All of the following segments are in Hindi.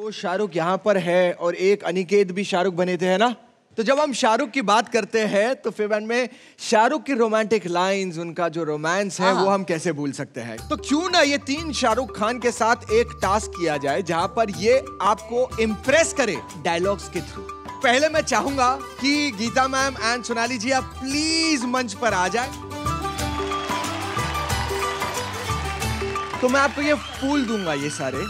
तो शाहरुख यहाँ पर है और एक अनिकेत भी शाहरुख बने थे, है ना? तो जब हम शाहरुख की बात करते हैं तो फिर बैंड में शाहरुख की रोमांटिक लाइंस, उनका जो रोमांस है वो हम कैसे भूल सकते हैं। तो क्यों ना ये 3 शाहरुख खान के साथ एक टास्क किया जाए जहां पर ये आपको इम्प्रेस करे डायलॉग्स के थ्रू। पहले मैं चाहूंगा कि गीता मैम एंड सोनाली जी आप प्लीज मंच पर आ जाए। तो मैं आपको ये फूल दूंगा, ये सारे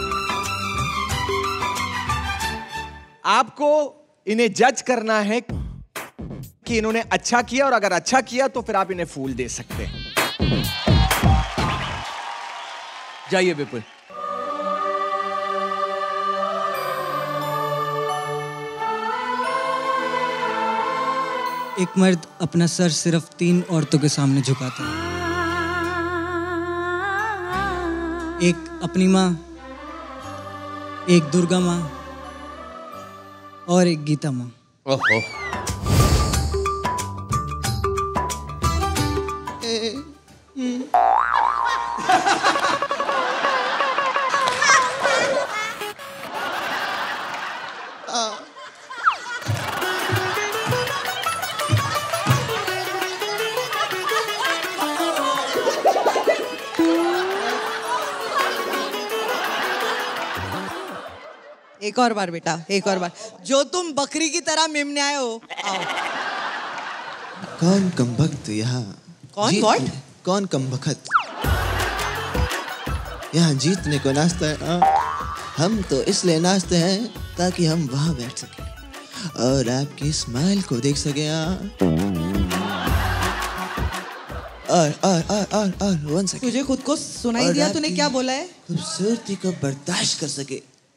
आपको इन्हें जज करना है कि इन्होंने अच्छा किया, और अगर अच्छा किया तो फिर आप इन्हें फूल दे सकते हैं। जाइए विपुल। एक मर्द अपना सर सिर्फ 3 औरतों के सामने झुकाता है। एक अपनी माँ, एक दुर्गा माँ और एक गीता माँ। ओहो। एक और बार बेटा, एक और बार। जो तुम बकरी की तरह मिमने आए हो, आओ। कौन कमबख्त यहाँ? कौन? What? कौन कमबख्त यहाँ जीतने को नाचता है? हम तो इसलिए नाचते हैं ताकि हम वहाँ बैठ सके और आपकी स्माइल को देख सके। और 1 सेकंड। तुझे खुद को सुनाई दिया? तूने क्या बोला है? खूबसूरती को बर्दाश्त कर सके।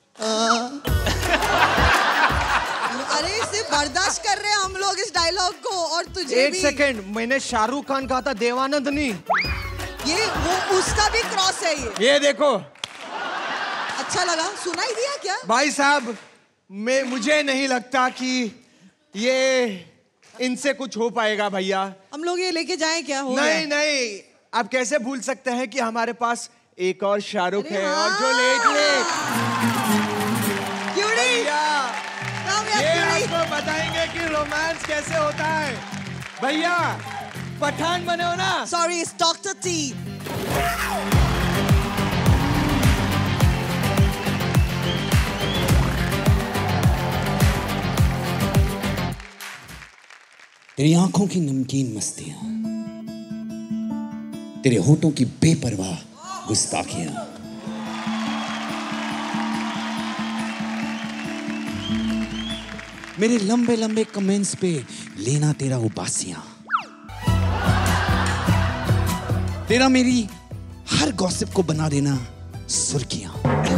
अरे इसे बर्दाश्त कर रहे हैं हम लोग इस डायलॉग को, और तुझे एक सेकंड, मैंने शाहरुख खान कहा था, देवानंद नहीं। ये वो उसका भी क्रॉस है ये देखो। अच्छा लगा? सुनाई दिया क्या? भाई साहब, मुझे नहीं लगता कि ये इनसे कुछ हो पाएगा भैया। हम लोग ये लेके जाएं क्या? हो नहीं नहीं, आप कैसे भूल सकते हैं कि हमारे पास एक और शाहरुख है। और जो लेट ये आपको बताएंगे कि रोमांस कैसे होता है। भैया पठान बने हो ना? Sorry, it's doctor T. तेरी आंखों की नमकीन मस्तियां, तेरे होठों की बेपरवाह गुस्ताखियां, मेरे लंबे लंबे कमेंट्स पे लेना तेरा उबासियां, तेरा मेरी हर गॉसिप को बना देना सुर्खियां।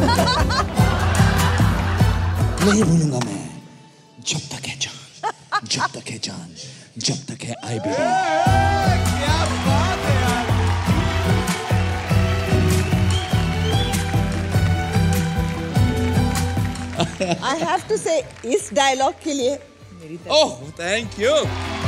नहीं भूलूंगा मैं जब तक है जान, जब तक है जान, जब तक है आई बेबी। क्या बात है यार। I have to say, इस डायलॉग के लिए मेरी तरफ। Oh, thank you.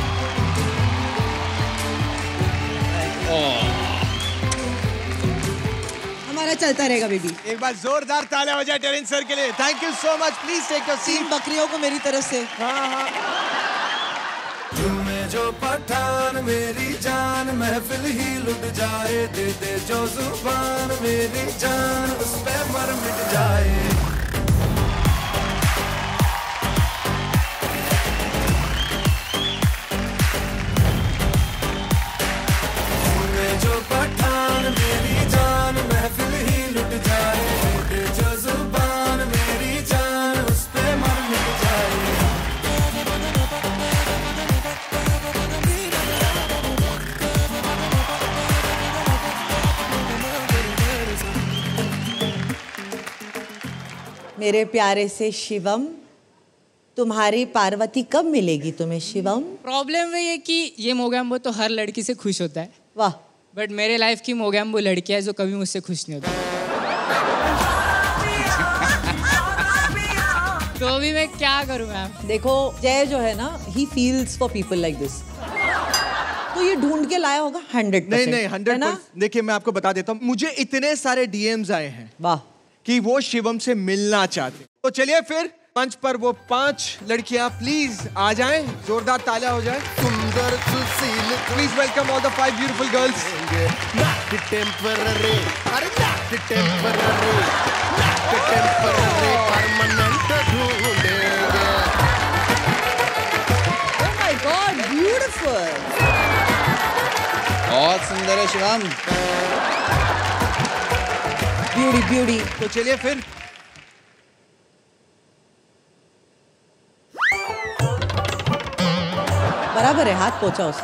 हमारा चलता रहेगा बेबी। एक बार जोरदार तालियां हो जाए टेरेंस सर के लिए। Thank you so much. Please take your seat. 3 बकरियों को मेरी तरफ से। हाँ। तुम्हें जो पठान मेरी जान, महफिल ही लुट जाए, दे दे जो जुबान मेरी जान, उस पे मर मिट जाए। तुम्हें जो पठान मेरी जान, महफिल ही लुट जाए, दे दे जो जुबान मेरी जान, उस पे मर मिट जाए। मेरे प्यारे से शिवम, तुम्हारी पार्वती कब मिलेगी तुम्हें शिवम? प्रॉब्लम ये कि ये मोगैम्बो तो हर लड़की से खुश होता है। वाह। बट मेरे लाइफ की मोगैम्बो लड़की है जो कभी मुझसे खुश नहीं होती। तो अभी मैं क्या करूं मैम? देखो जय जो है ना, he feels for people like this। तो ये ढूंढ के लाया होगा 100%। नहीं 100%। देखिए मैं आपको बता देता हूँ, मुझे इतने सारे DMs आए हैं। वाह। कि वो शिवम से मिलना चाहते। तो चलिए फिर मंच पर वो 5 लड़कियां प्लीज आ जाएं, जोरदार तालियां हो जाए। सुंदर सुशील please welcome all the 5 beautiful girls. Temporary, अरे टेम्पररी, टेम्पररी परमानेंट ढूंढेंगे। Oh my God, beautiful. बहुत सुंदर है शिवम। Beauty, beauty. तो चलिए फिर बराबर है, हाथ पोंछा उसने।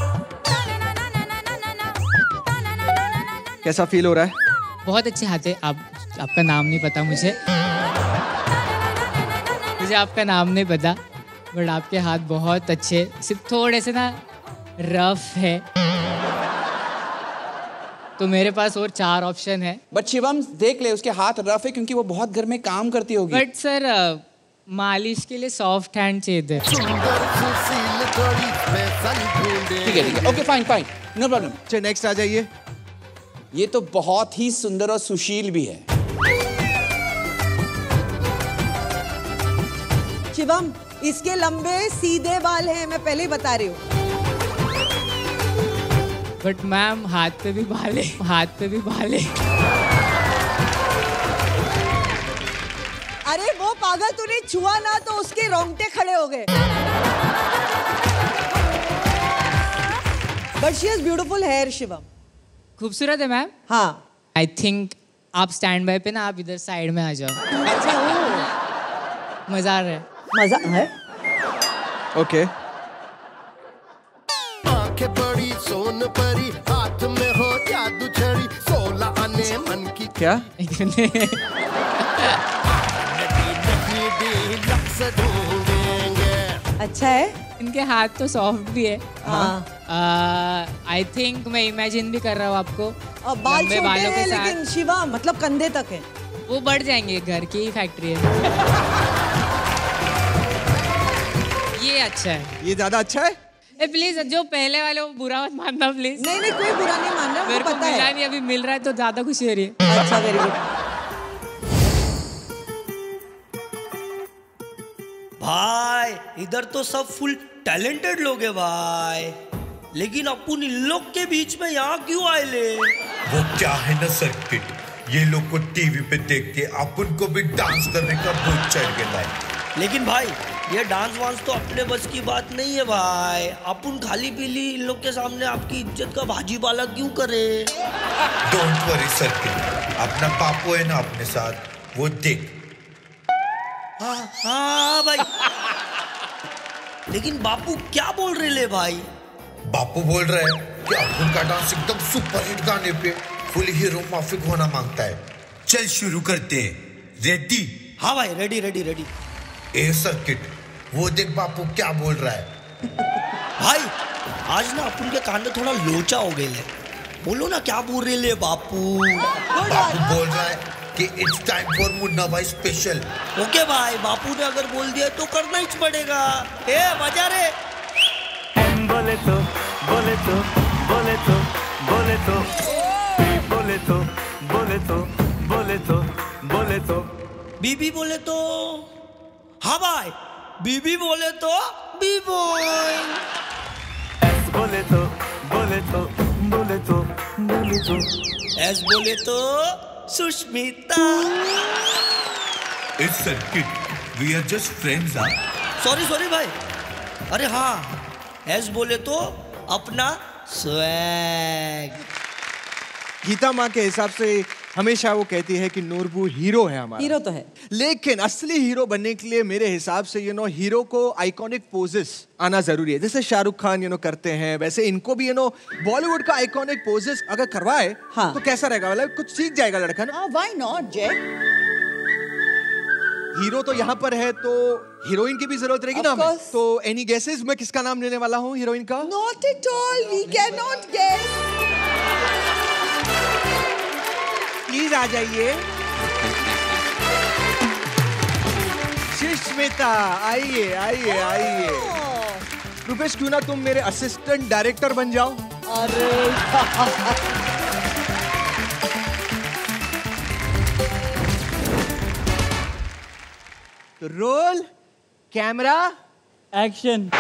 कैसा फील हो रहा है? बहुत अच्छे हाथ है। आपका नाम नहीं पता मुझे आपका नाम नहीं पता, बट आपके हाथ बहुत अच्छे, सिर्फ थोड़े से ना रफ है। तो मेरे पास और 4 ऑप्शन है। बट शिवम देख ले, उसके हाथ रफ है क्योंकि वो बहुत घर में काम करती होगी। बट सर मालिश के लिए सॉफ्ट हैंड चाहिए थे। ठीक है, okay fine fine, no problem. चलिए नेक्स्ट आ जाइए। ये तो बहुत ही सुंदर और सुशील भी है। शिवम, इसके लंबे सीधे बाल हैं, मैं पहले ही बता रही हूँ। बट मैम हाथ पे भी बाल है, हाथ पे भी बाल है। अरे वो पागल, तूने छुआ ना तो उसके रोंगटे खड़े हो गए। But she has beautiful hair Shivam. खूबसूरत है मैम। हाँ। आई थिंक आप स्टैंड बाय पे ना, आप इधर साइड में आ जाओ। अच्छा, मजा आ रहा है। मजा है। ओके। आंखें बड़ी सोन परी, हाथ में हो जादू छड़ी, 16 आने मन की क्या? अच्छा है। इनके हाथ तो सॉफ्ट भी है। हाँ। आई थिंक मैं इमेजिन भी कर रहा हूँ आपको। और बाल लंबे छोटे बालों के हैं साथ लेकिन शिवा मतलब कंधे तक है। वो बढ़ जाएंगे, घर की ही फैक्ट्री है। ये अच्छा है। ये ज्यादा अच्छा है। प्लीज जो पहले वाले वो बुरा मत मानना प्लीज। नहीं नहीं, कोई बुरा नहीं मान रहा, मेरे को पता मिला है। नहीं, अभी मिल रहा है तो ज्यादा खुशी हो रही है। अच्छा, वेरी गुड। भाई इधर तो सब फुल टैलेंटेड लोग हैं भाई, लेकिन अपन इन लोग के बीच में यहाँ क्यों आए ले? वो क्या है ना सर्किट, ये लोग को टीवी पे देख के अपन को भी डांस करने का भूत चढ़ गया है। लेकिन भाई ये डांस वांस तो अपने बस की बात नहीं है भाई। अपन खाली पीली इन लोग के सामने आपकी इज्जत का भाजीपाला क्यों करे? डोंट वरी सर्किट, अपना पापू है ना अपने साथ, वो देख। हाँ भाई। लेकिन बापू क्या बोल रहे ले भाई? बापू बोल रहा है कि अपन का डांस एकदम सुपर हिट गाने पे फुल हीरो माफिक होना मांगता है। चल शुरू करते हैं, रेडी? हाँ भाई, रेडी रेडी रेडी। ए सर्किट, वो देख बापू क्या बोल रहा है। भाई आज ना अपन के कान में थोड़ा लोचा हो गए ले। बोलो ना क्या बोल रहे ले बापू? बापू बोल रहा है कि इट्स टाइम फॉर मुन्ना भाई स्पेशल। ओके भाई, बापू ने अगर बोल दिया तो करना ही पड़ेगा। ए मजा रे। बोले तो बोले तो बोले तो बोले तो बोले तो बोले तो बोले तो बोले तो बीबी बोले तो हाँ भाई, बीबी बोले तो बी बॉय। बोले तो बोले तो बोले तो बोले तो एस बोले तो Sushmita. It's circuit, we are just friends. हाँ सॉरी सॉरी भाई। अरे हाँ, एस बोले तो अपना स्वैग। गीता माँ के हिसाब से हमेशा वो कहती है कि नोरबू हीरो है हमारा। हीरो तो है, लेकिन असली हीरो बनने के लिए मेरे हिसाब से हीरो को आइकॉनिक पोजेस आना जरूरी है। जैसे शाहरुख खान करते हैं, वैसे इनको भी बॉलीवुड का आइकॉनिक पोजेस अगर करवाए हाँ। तो कैसा रहेगा? मतलब कुछ सीख जाएगा लड़का ना। व्हाई नॉट जय? हीरो तो यहाँ पर है तो हीरोइन की भी जरूरत रहेगी ना हमें। तो एनी गेसेस, मैं किसका नाम लेने वाला हूँ हीरोइन का? Not at all, we can not guess. Please आ जाइए। सुष्मिता आइए आइए आइए। रुपेश, क्यों ना तुम मेरे असिस्टेंट डायरेक्टर बन जाओ? अरे रोल कैमरा एक्शन।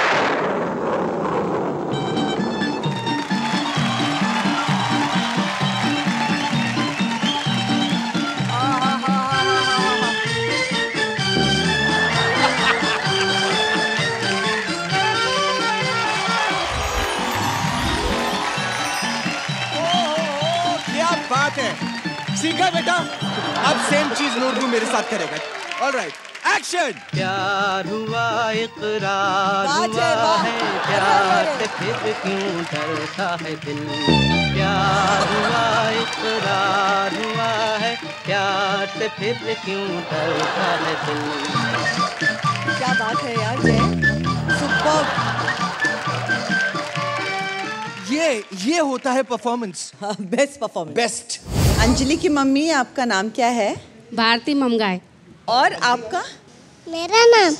बात है, सीखा बेटा। अब सेम चीज नोरबू मेरे साथ करेगा। Alright, action. प्यार हुआ इकरार हुआ है, प्यार से फिर क्यों डरता है दिल। प्यार हुआ इकरार हुआ है, प्यार से फिर क्यों डरता है दिल। क्या बात है यार जय, सुपर्ब। ये होता है performance. Best performance. Best. Anjali की मम्मी, आपका नाम क्या है? भारती ममगाई। और आपका? मेरा नाम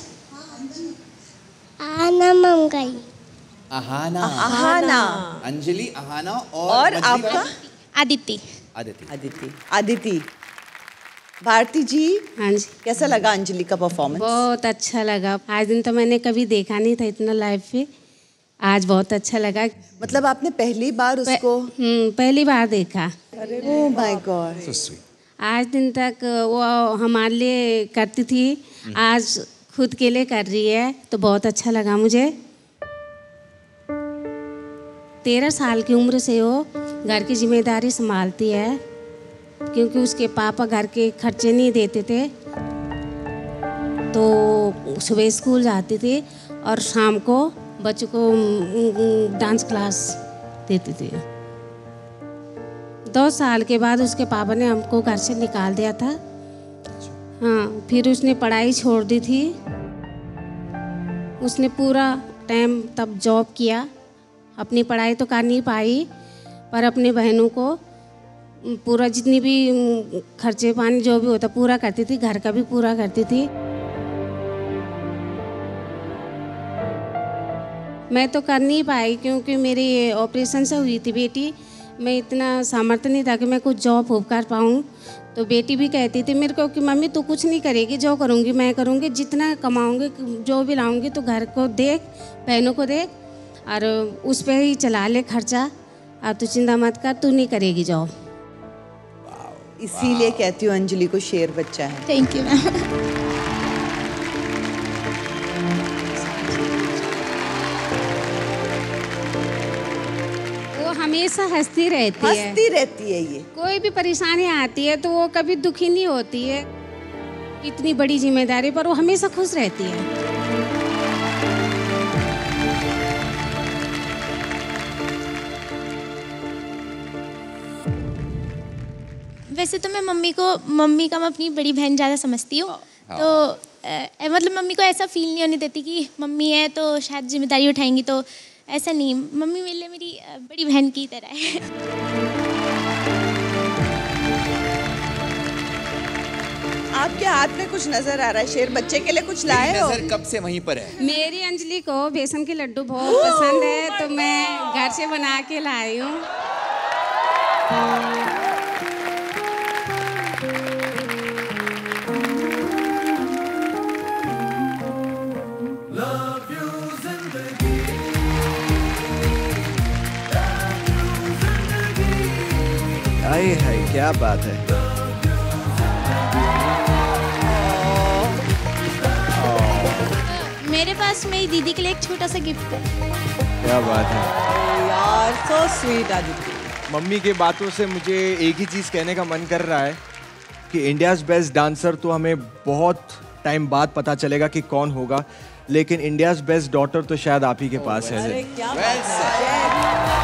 आना ममगाई। अहाना। अहाना। अंजलि, अहाना और आपका? आदिति। आदिति। भारती जी, हाँ जी, कैसा लगा अंजलि का परफॉर्मेंस? बहुत अच्छा लगा। आज दिन तो मैंने कभी देखा नहीं था इतना लाइव पे, आज बहुत अच्छा लगा। मतलब आपने पहली बार उसको? पहली बार देखा। Oh my god, so sweet. आज दिन तक वो हमारे लिए करती थी, आज खुद के लिए कर रही है, तो बहुत अच्छा लगा मुझे। 13 साल की उम्र से वो घर की जिम्मेदारी संभालती है, क्योंकि उसके पापा घर के खर्चे नहीं देते थे, तो सुबह स्कूल जाती थी और शाम को बच्चों को डांस क्लास देती थी। 2 साल के बाद उसके पापा ने हमको घर से निकाल दिया था। हाँ, फिर उसने पढ़ाई छोड़ दी थी। उसने पूरा टाइम तब जॉब किया, अपनी पढ़ाई तो कर नहीं पाई, पर अपने बहनों को पूरा जितनी भी खर्चे पानी जो भी होता पूरा करती थी, घर का भी पूरा करती थी। मैं तो कर नहीं पाई क्योंकि मेरी ऑपरेशन से हुई थी बेटी, मैं इतना सामर्थ्य नहीं था कि मैं कुछ जॉब हो कर पाऊँ। तो बेटी भी कहती थी मेरे को कि मम्मी तू कुछ नहीं करेगी, जो करूँगी मैं करूँगी, जितना कमाऊँगी जो भी लाऊँगी तो घर को देख, बहनों को देख और उस पर ही चला ले खर्चा, और तू चिंता मत कर, तू नहीं करेगी जॉब। इसीलिए कहती हूँ अंजलि को शेर बच्चा है। Thank you ma'am. हमेशा हंसती रहती है ये। कोई भी परेशानी आती है तो वो कभी दुखी नहीं होती है, इतनी बड़ी जिम्मेदारी पर वो हमेशा खुश रहती है। वैसे तो मैं मम्मी का मैं अपनी बड़ी बहन ज़्यादा समझती हूँ, तो मतलब मम्मी को ऐसा फील नहीं होने देती कि मम्मी है तो शायद जिम्मेदारी उठाएंगी, तो ऐसा नहीं। मम्मी मेरे लिए मेरी बड़ी बहन की तरह है। आपके हाथ में कुछ नजर आ रहा है, शेर बच्चे के लिए कुछ लाए हो? नजर कब से वहीं पर है। मेरी अंजलि को बेसन के लड्डू बहुत पसंद है, तो मैं घर से बना के लाई हूँ। आए है, क्या बात है। मेरे पास मेरी दीदी के लिए एक छोटा सा गिफ्ट है। क्या बात है यार, सो स्वीट आदित्य। मम्मी के बातों से मुझे एक ही चीज कहने का मन कर रहा है कि इंडियाज बेस्ट डांसर तो हमें बहुत टाइम बाद पता चलेगा कि कौन होगा, लेकिन इंडियाज बेस्ट डॉटर तो शायद आप ही के पास है। अरे क्या बात है।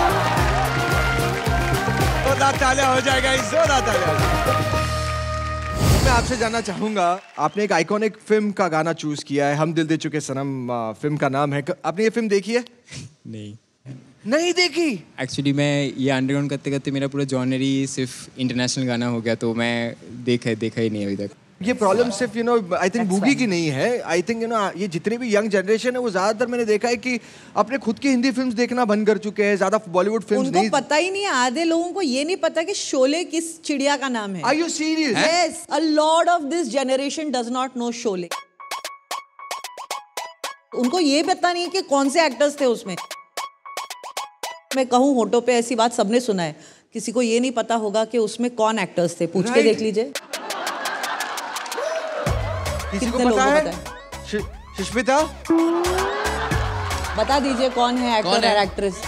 तालियां हो जाएगा, जोरदार तालियां हो जाएगा। मैं आपसे जानना चाहूंगा, आपने एक आइकॉनिक फिल्म का गाना चूज किया है, हम दिल दे चुके सनम फिल्म का नाम है। आपने ये फिल्म देखी है? नहीं देखी। एक्चुअली मैं ये अंडरग्राउंड करते करते मेरा पूरा जॉनर ही सिर्फ इंटरनेशनल गाना हो गया, तो मैं देखा ही नहीं अभी तक। ये प्रॉब्लम सिर्फ आई थिंक बूगी की नहीं है। आई थिंक ये जितनी भी यंग जनरेशन है वो ज्यादातर मैंने देखा है कि अपने खुद की हिंदी फिल्म्स देखना बंद कर चुके हैं, ज्यादा बॉलीवुड फिल्म्स नहीं। उनको पता ही नहीं है, आधे लोगों को ये नहीं पता कि शोले किस चिड़िया का नाम है। Are you serious? Yes, a lot of this generation does not know Sholay. उनको ये पता नहीं कि कौन से एक्टर्स थे उसमें। मैं कहूँ होठों पे ऐसी बात सबने सुना है, किसी को ये नहीं पता होगा कि उसमें कौन एक्टर्स थे। पूछ के देख लीजिए। किसी को पता है? सुष्मिता बता दीजिए कौन है एक्टर और एक्ट्रेस।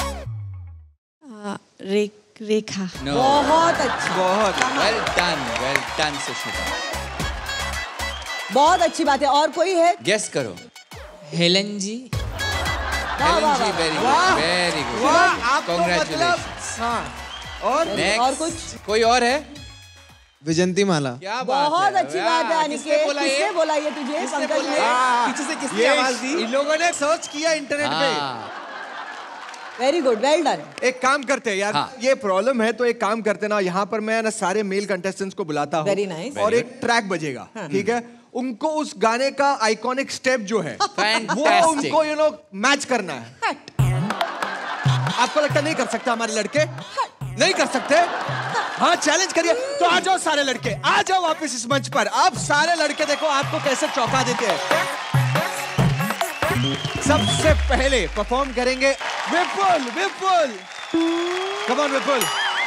रेखा। बहुत अच्छी, बहुत वेल डन सुष्मिता, बहुत अच्छी बात है। और कोई है? गेस करो। Helen ji. Helen ji, very good. Congratulations. और कुछ? कोई और है? विजंती माला। क्या बात है, बहुत अच्छी बात है अनिकेत। किसने बोला ये तुझे? पंकज ने? पीछे से किसने आवाज दी? इन लोगों ने सर्च किया इंटरनेट पे। Very good, well done. एक काम करते हैं यार, ये प्रॉब्लम है तो एक काम करते ना, यहाँ पर मैं ना सारे मेल कंटेस्टेंट्स को बुलाता हूँ। Very nice. और एक ट्रैक बजेगा, ठीक है? उनको उस गाने का आइकॉनिक स्टेप जो है वो उनको मैच करना है। आपको लगता नहीं कर सकता हमारे लड़के? नहीं कर सकते? हाँ, चैलेंज करिए। तो आ जाओ सारे लड़के, आ जाओ वापस इस मंच पर। आप सारे लड़के देखो आपको कैसे चौंका देते हैं। सबसे पहले परफॉर्म करेंगे विपुल। विपुल, कम ऑन विपुल।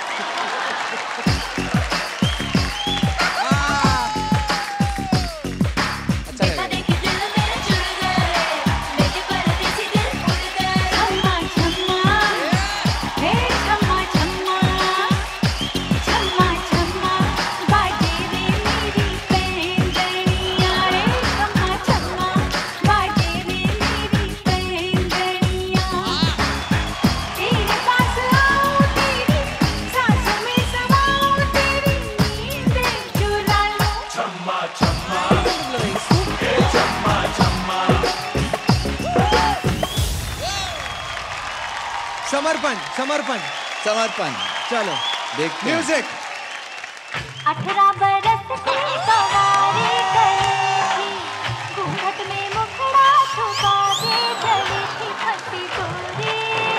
समर्पण समर्पण समर्पण। चलो देखते हैं। म्यूजिक। 18 बरस की सवारी गई थी, घूंघट में मुखड़ा छुपा के चली थी, हंसी गोरी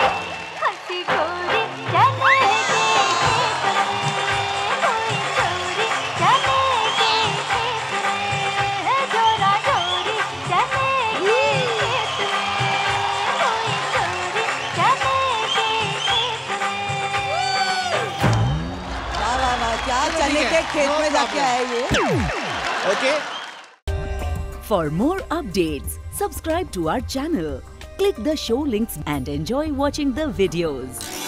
चले के खेत में, कोई चोरी चले के खेत में, जोरा जोरी चले के खेत में, कोई चोरी चले क्या चने के खेत में जाके आए ये? Okay. For more updates, subscribe to our channel, click the show links and enjoy watching the videos.